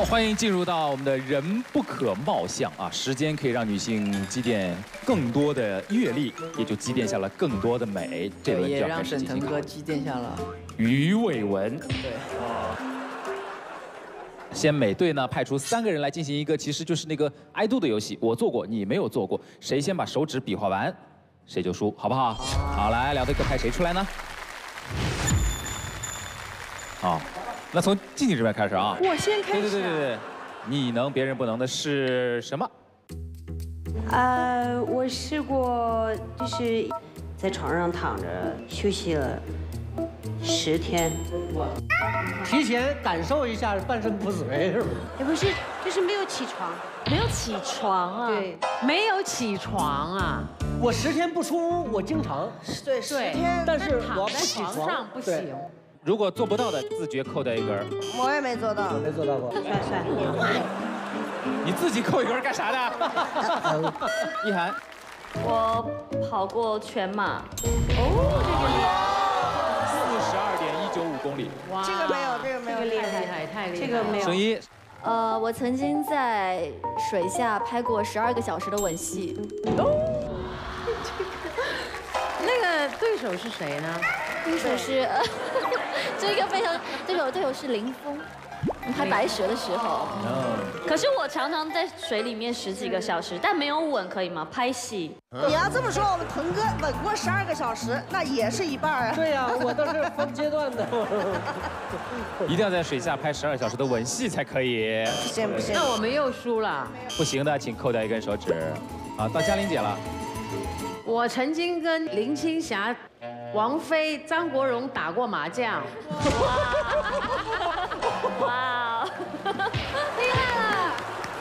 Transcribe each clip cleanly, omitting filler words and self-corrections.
好，欢迎进入到我们的人不可貌相啊！时间可以让女性积淀更多的阅历，也就积淀下了更多的美。这轮就要开始进行考。 也让沈腾哥积淀下了。 于伟文。 对。 先美队呢派出3个人来进行一个，其实就是那个爱度的游戏。我做过，你没有做过，谁先把手指比划完，谁就输，好不好？好，来，两队各派谁出来呢？好。 那从静静这边开始啊！ 我先开始。 对，你能别人不能的是什么？ 我试过，就是在床上躺着休息了10天。 提前感受一下半身不遂是吗？ 也不是，就是没有起床。 没有起床啊？ 对， 没有起床啊！ 我10天不出屋，我经常。 对，10天。 但是我躺在床上不行。 如果做不到的，自觉扣掉1根。 我也没做到， 我没做到过。 算。 你自己扣1根干啥的？一涵， 我跑过全马。 哦，这个42.195公里。 哇，这个没有，这个没有， 厉害，太厉害。 这个没有。 声一， 我曾经在水下拍过12个小时的吻戏。 那个对手是谁呢？ 对手是，这个非常对手是林峰，拍白蛇的时候。可是我常常在水里面10几个小时，但没有吻，可以吗？拍戏。 你要这么说，我们腾哥吻过12个小时，那也是一半啊。 对呀，我都是分阶段的。 一定要在水下拍12小时的吻戏才可以。 不行。 那我们又输了。 不行的，请扣掉1根手指。好，到嘉玲姐了。 我曾经跟林青霞、王菲、张国荣打过麻将。 哇，厉害了！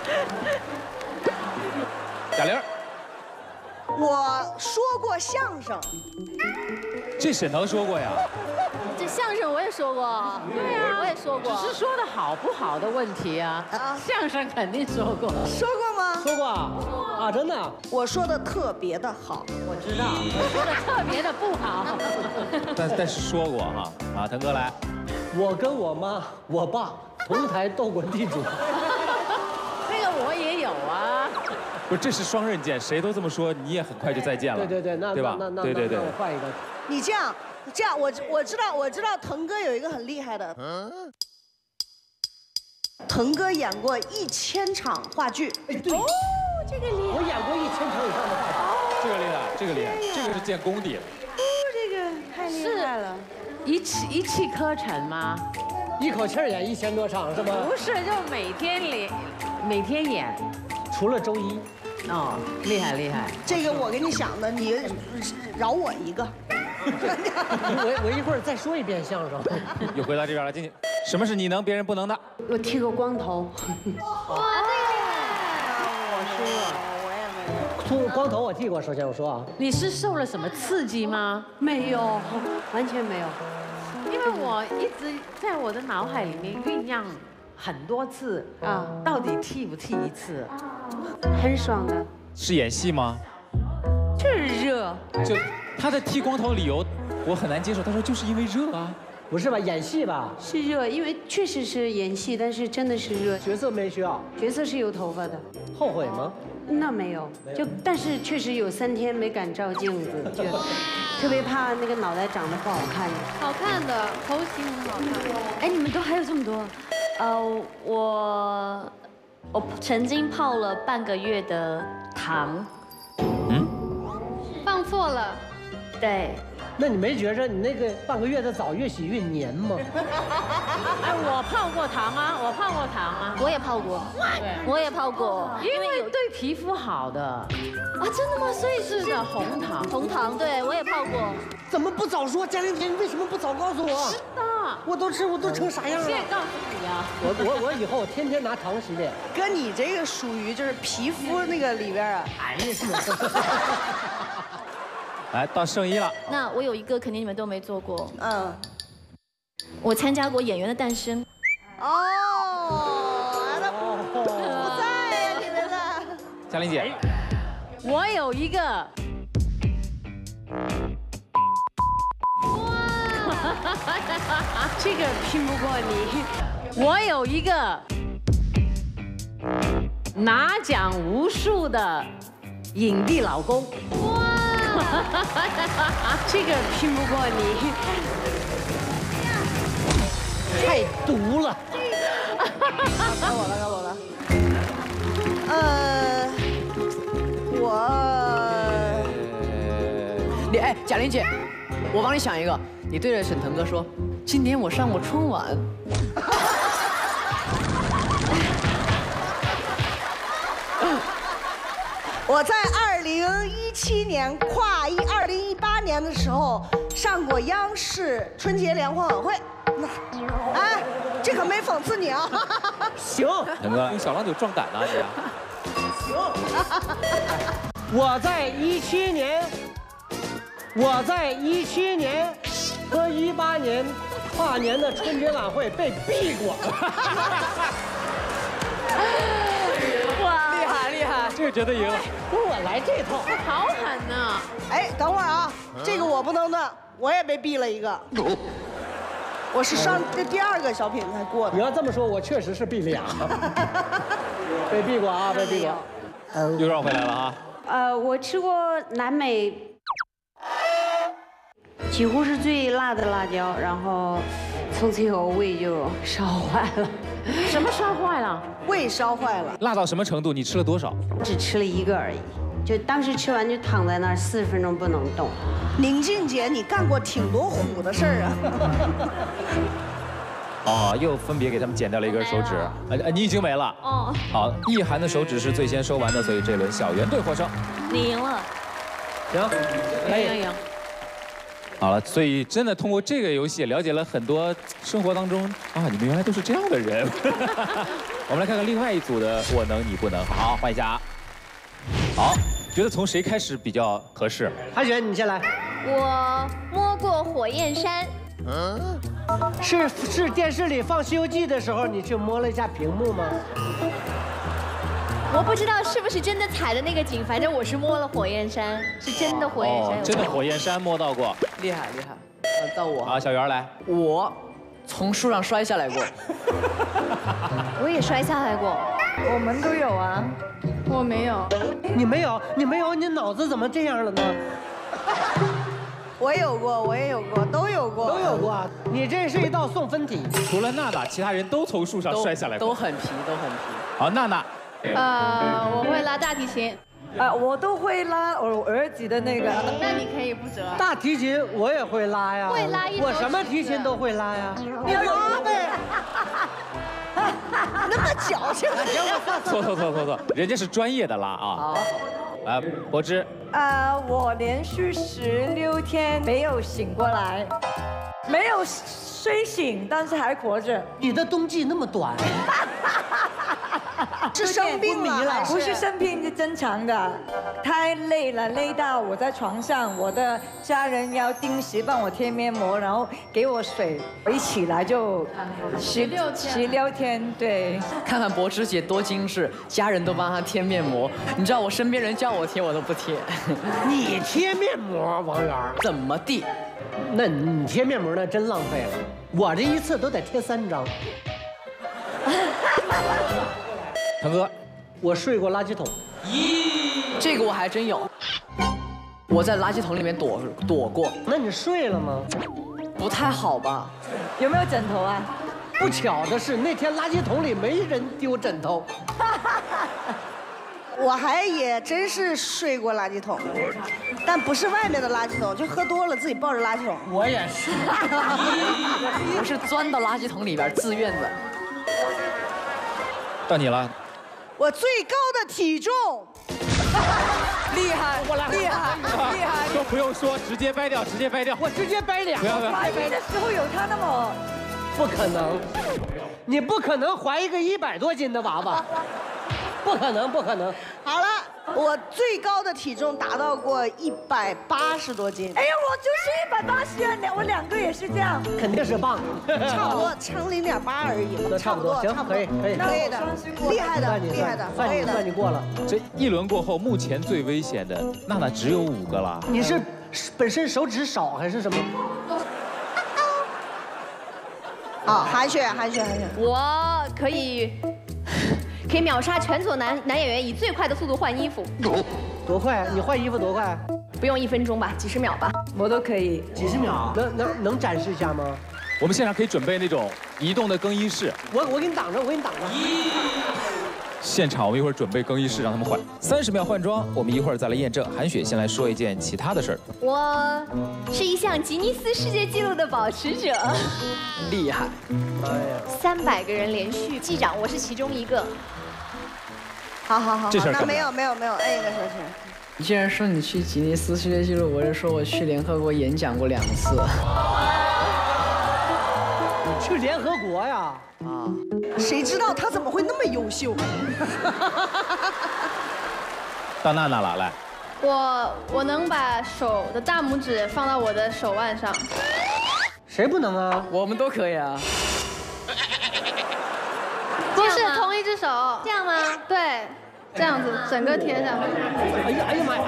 贾玲， 我说过相声。 这沈腾说过呀。 这相声我也说过。对呀，我也说过。 只是说的好不好的问题啊。相声肯定说过。 说过吗？ 说过啊，真的。 我说的特别的好。 我知道，我说的特别的不好。 但是说过哈。啊，腾哥来。 我跟我妈、我爸同台斗过地主。 这个我也有啊。 不是，这是双刃剑，谁都这么说，你也很快就再见了。 对，那对吧？对。 我换一个。 你这样，我知道，腾哥有一个很厉害的。腾哥演过1000场话剧。 哎，对。哦，这个厉害。我演过1000场以上的话剧。 这个厉害，这个是见功底了。 哦，这个太厉害了。 一气呵成吗？ 一口气演1000多场是吗？ 不是，就每天演， 除了周一。 哦，厉害。 这个我给你想的，你饶我一个。 我一会儿再说一遍相声。 又回到这边了，静静，什么是你能别人不能的？ 我剃过光头。 哇，这个厉害！ 我输了， 我也没有。 光头我剃过，首先我说啊。 你是受了什么刺激吗？ 没有，完全没有。 因为我一直在我的脑海里面酝酿很多次啊，到底剃不剃一次？ 很爽的。 是演戏吗？ 就是热。 就他的剃光头理由，我很难接受。他说就是因为热啊。 不是吧？演戏吧？ 是热，因为确实是演戏，但是真的是热。 角色没需要。 角色是有头发的。 后悔吗？ 那没有，但是确实有3天没敢照镜子，就特别怕那个脑袋长得不好看。 好看的头型很好看。哎，你们都还有这么多？我曾经泡了半个月的糖。放错了。对。 那你没觉着你那个半个月的澡越洗越黏吗？ 哎，我泡过糖啊， 我也泡过，我也泡过， 因为对皮肤好的。啊， 真的吗？所以是的，红糖， 对我也泡过。 怎么不早说？嘉玲姐，你为什么不早告诉我？ 是的， 我都成啥样了？ 现在告诉你啊， 我以后天天拿糖洗脸。 哥，你这个属于就是皮肤那个里边啊。 哎呀， 来到圣一了。 那我有一个肯定你们都没做过。我参加过《演员的诞生》。 不在呀，你们的。 嘉玲姐。 我有一个。 这个拼不过你。 我有一个。 拿奖无数的影帝老公。哇， 这个拼不过你。 太毒了。 该我了。 贾玲姐，我帮你想一个，你对着沈腾哥说，今年我上过春晚。 我在2017年跨2018年的时候上过央视春节联欢晚会。哎，这可没讽刺你啊。 行， 腾哥用小郎酒壮胆呢，你。 行。 我在17年和18年跨年的春节晚会被毙过。 哇，厉害！ 这个绝对赢了。 我来这套， 好狠呐！ 哎，等会儿啊，这个我不能断，我也被毙了一个。我是上这第2个小品才过的。 你要这么说，我确实是毙俩，被毙过啊，被毙过。 又绕回来了啊。 我吃过南美几乎是最辣的辣椒，然后从此以后胃就烧坏了。 什么烧坏了？ 胃烧坏了。 辣到什么程度？你吃了多少？ 只吃了1个而已，就当时吃完就躺在那儿40分钟不能动。 宁静姐，你干过挺多虎的事儿啊。 哦，又分别给他们剪掉了1根手指。你已经没了。 哦。 好，意涵的手指是最先收完的，所以这轮小圆队获胜。 你赢了。 行， 赢。 好了，所以真的通过这个游戏了解了很多生活当中啊，你们原来都是这样的人。我们来看看另外一组的我能你不能。好，换一下啊。好，觉得从谁开始比较合适？ 韩璇，你先来。 我摸过火焰山。 是电视里放《西游记》的时候，你去摸了一下屏幕吗？ 我不知道是不是真的踩的那个景，反正我是摸了火焰山，是真的火焰山。 真的火焰山摸到过。 厉害！到我。 好，小圆来。 我从树上摔下来过。 我也摔下来过。 我们都有啊。我没有。 你没有？你脑子怎么这样了呢？ 我有过，都有过。 你这是一道送分题。 除了娜娜，其他人都从树上摔下来过。 都很皮。 好，娜娜。 我会拉大提琴。我都会拉我儿子的那个。那你可以不折。 大提琴我也会拉呀。 会拉一。 我什么提琴都会拉呀。 你拉呗。那么矫情。 错，人家是专业的拉啊。好。来，柏芝。 我连续16天没有醒过来，没有睡醒，但是还活着。 你的冬季那么短。 是生病了？ 不是生病，是正常的。太累了，累到我在床上，我的家人要定时帮我贴面膜，然后给我水，我一起来就16天，对。 看看柏芝姐多精致，家人都帮她贴面膜。你知道我身边人叫我贴，我都不贴。 你贴面膜，王源？ 怎么地？ 那你贴面膜那真浪费了。我这一次都得贴3张。 腾哥， 我睡过垃圾桶。 这个我还真有。我在垃圾桶里面躲过。 那你睡了吗？ 不太好吧？ 有没有枕头啊？ 不巧的是，那天垃圾桶里没人丢枕头。 我也真是睡过垃圾桶，但不是外面的垃圾桶，就喝多了自己抱着垃圾桶。 我也是。 我是钻到垃圾桶里边自愿的。 到你了。 我最高的体重。 厉害，厉害！ 都不用说，直接掰掉。 我直接掰2。 不要。 怀孕的时候有他那么？ 不可能，你不可能怀一个100多斤的娃娃。不可能。 好了，我最高的体重达到过180多斤。 哎呀，我就是180啊，我2个也是这样。 肯定是棒。 差不多，称0.8而已。 差不多，行，可以的，厉害的， 算你过了。 这一轮过后，目前最危险的娜娜只有5个了。 你是本身手指少还是什么？ 好，韩雪。 我可以可以秒杀全组男演员，以最快的速度换衣服。 多快啊！你换衣服多快？ 不用1分钟吧，几十秒吧。 我都可以。 几十秒？能展示一下吗？ 我们现场可以准备那种移动的更衣室。 我给你挡着，我给你挡着。 现场我们一会儿准备更衣室让他们换，30秒换装，我们一会儿再来验证。韩雪先来说一件其他的事儿。 我是一项吉尼斯世界纪录的保持者， 厉害！ 哎呀 ，300个人连续击掌，我是其中一个。 好， 这事儿那没有，哎，一个说去。 你既然说你去吉尼斯世界纪录，我就说我去联合国演讲过2次。 你去联合国呀？ 啊， 谁知道他怎么会那么优秀？ 到娜娜了，来。 我能把手的大拇指放到我的手腕上。 谁不能啊？ 我们都可以啊。 不是同一只手，这样吗？对，这样子整个贴上。 哎呀妈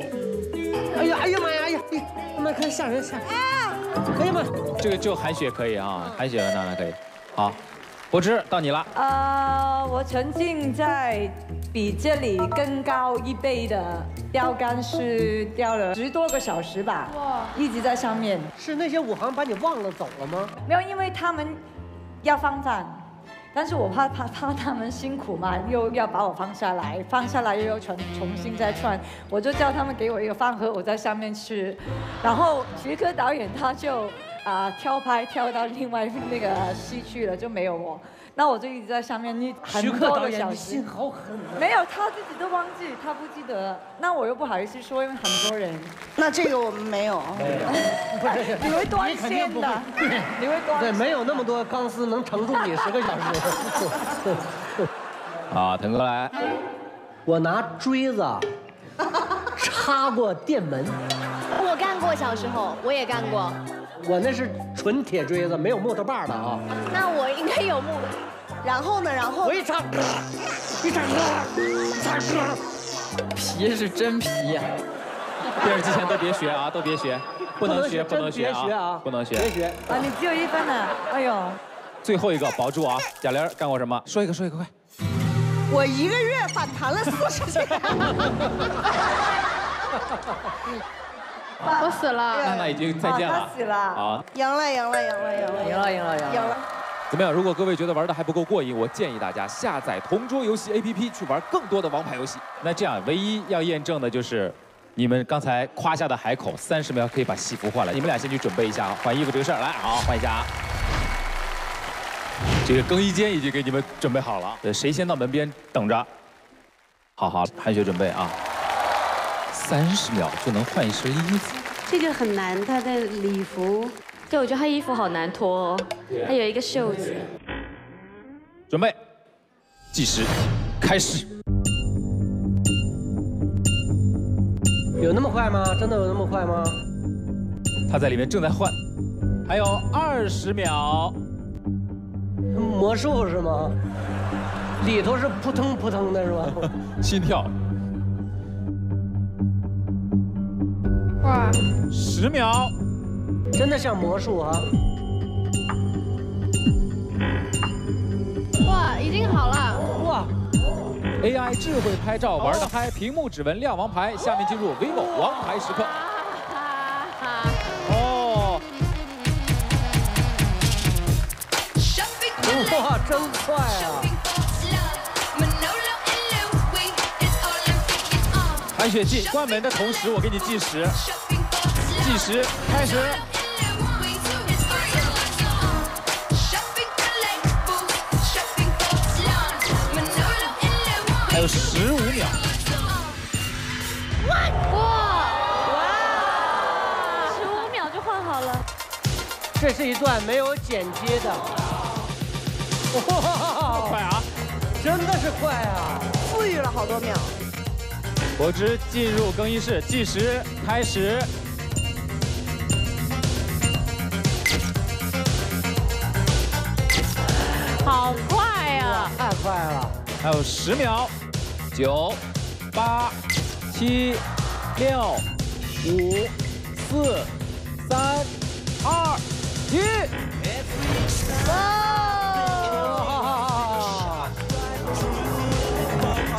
呀！妈，快吓人！哎呀妈！ 这个就韩雪可以啊，韩雪和娜娜可以。好，柏芝到你了。 我曾经在比这里更高1倍的吊杆是吊了10多个小时吧，一直在上面。 是那些武行把你忘了走了吗？ 没有，因为他们要放站，但是我怕他们辛苦嘛，又要把我放下来又要重新再穿，我就叫他们给我一个饭盒，我在上面吃，然后徐克导演他就跳拍跳到另外那个戏去了，就没有我。那我就一直在上面，很多个小时。 心好狠啊！ 没有，他自己都忘记，他不记得。那我又不好意思说，因为很多人。 那这个我们没有。 你会断线的，你会断。 对，没有那么多钢丝能承住你10个小时。 好，腾哥来。 我拿锥子插过电门。 我干过，小时候我也干过。 我那是纯铁锥子，没有木头把的啊。 那我应该有木。 然后呢？ 我一插， 皮是真皮呀！ 电视机前都别学啊，都别学，不能学啊，不能学。 别学啊！你只有1分呢，哎呦！ 最后一个保住啊，贾玲干过什么？说一个，快。 我1个月反弹了40斤。 我死了。 娜娜已经再见了。 他死了。 好， 赢了。 怎么样？如果各位觉得玩的还不够过瘾，我建议大家下载同桌游戏 APP 去玩更多的王牌游戏。那这样，唯一要验证的就是你们刚才夸下的海口，30秒可以把戏服换了。你们俩先去准备一下换衣服这个事儿。来，好，换一下啊。这个更衣间已经给你们准备好了，谁先到门边等着？好，韩雪准备啊。30秒就能换一身衣服， 这个很难。他的礼服， 对，我觉得他衣服好难脱哦，他有一个袖子。 准备，计时，开始。 有那么快吗？真的有那么快吗？ 他在里面正在换，还有20秒。 魔术是吗？里头是扑腾扑腾的是吧？ 心跳。 哇 ，10秒， 真的像魔术啊！ 哇，已经好了。 哇 ，AI 智慧拍照玩得嗨，屏幕指纹亮王牌。下面进入 vivo 王牌时刻。哦， 哇，真快啊！ 韩雪进关门的同时，我给你计时，计时开始。还有15秒。 哇，15秒就换好了。 这是一段没有剪接的。哇， 快啊！ 真的是快啊！ 富裕了好多秒。 柏芝进入更衣室，计时开始。 好快呀！ 太快了！ 还有10秒，9、8、7、6、5、4、3、2、1。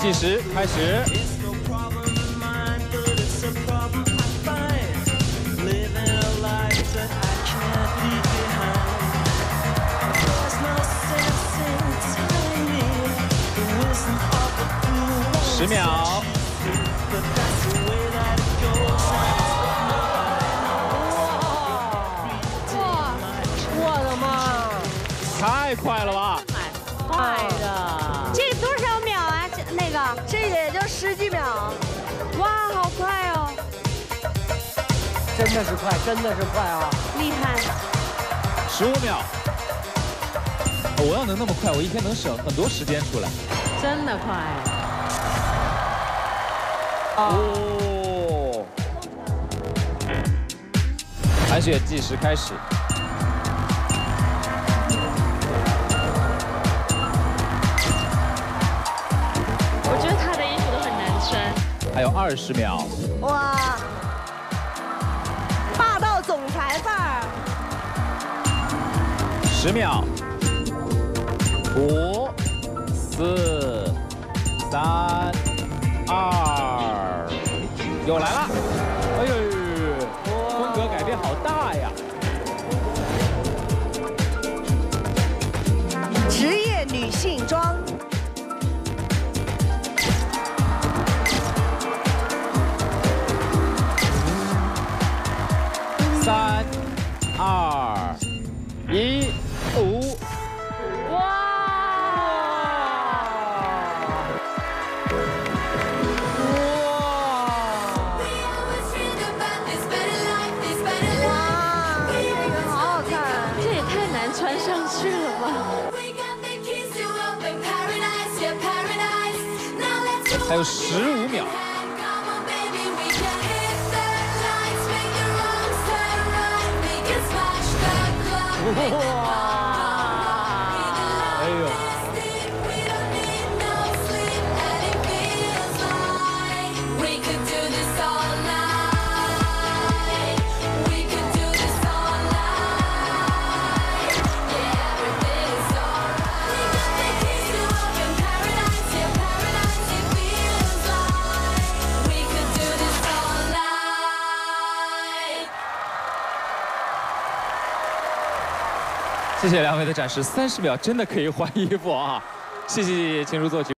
计时开始。10秒。 我的妈！ 太快了吧！ 快的。 这多少秒啊？那个， 这个也就10几秒。 哇，好快哦！ 真的是快，真的是快啊！ 厉害。 15秒。我要能那么快，我一天能省很多时间出来。 真的快。 哦。韩雪计时开始。 我觉得她的衣服都很难穿。 还有20秒。 哇，霸道总裁范儿。 10秒。5、4、3、2，又来了！哎呦，风格改变好大呀！ 职业女性装。 3、2、1、5。 穿上去了吧？ 还有15秒。哇！哎呦！谢谢两位的展示，30秒真的可以换衣服啊！谢谢秦如作曲。